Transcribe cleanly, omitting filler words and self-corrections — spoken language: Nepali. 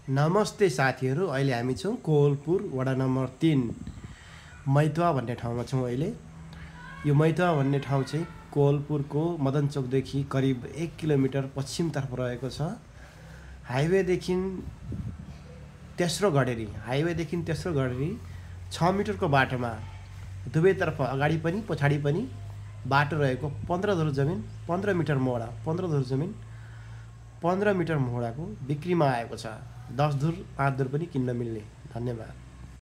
नमस्ते साथीहरू, अहिले हामी छौँ कोवलपुर वडा नम्बर 3 मैतवा भन्ने ठाउँमा छौँ अहिले। यो मैतवा भन्ने ठाउँ चाहिँ कोवलपुरको मदन चोकदेखि करिब 1 किलोमिटर पश्चिमतर्फ रहेको छ। हाइवेदेखि तेस्रो गडेरी 6 मिटरको बाटोमा दुवैतर्फ अगाडि पनि पछाडि पनि बाटो रहेको 15 धुर जमिन 15 मिटर मोहडा 15 धुर जमिन 15 मिटर मोहडाको बिक्रीमा आएको छ। 10 धुर 5 धुर पनि किन्न मिल्ने। धन्यवाद।